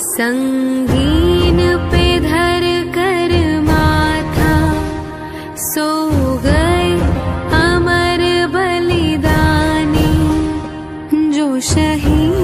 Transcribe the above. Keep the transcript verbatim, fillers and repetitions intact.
संगीन पे धर कर माथा सो गए अमर बलिदानी जो शहीद